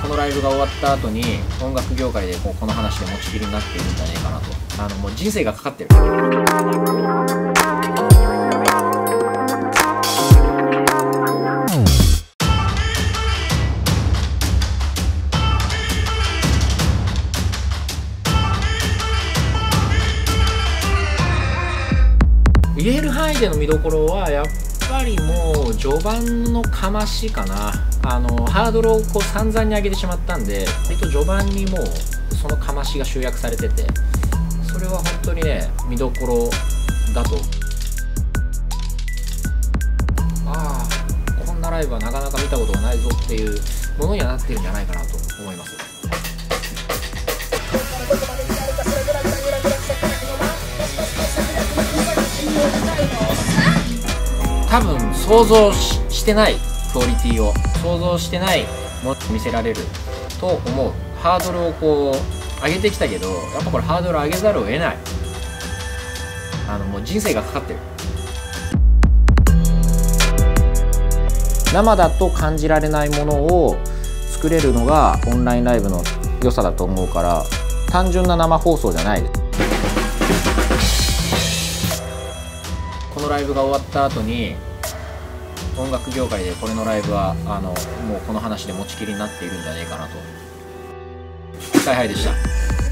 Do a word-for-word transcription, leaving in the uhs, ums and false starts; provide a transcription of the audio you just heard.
このライブが終わった後に音楽業界でこうこの話で持ちきりになっているんじゃないかなと。あのもう人生がかかってる。言える範囲での見どころはやっぱりもう序盤のかましかな。あのハードルをこう散々に上げてしまったんで、割と序盤にもうそのかましが集約されてて、それは本当にね見どころだと。ああこんなライブはなかなか見たことがないぞっていうものにはなってるんじゃないかなと思います。多分想像 し, してないクオリティを想像してないものを見せられると思う。ハードルをこう上げてきたけど、やっぱこれハードル上げざるを得ない。あのもう人生がかかってる。生だと感じられないものを作れるのがオンラインライブの良さだと思うから、単純な生放送じゃないです。このライブが終わった後に音楽業界でこれのライブはあのもうこの話で持ちきりになっているんじゃないかなと。スカイハイでした。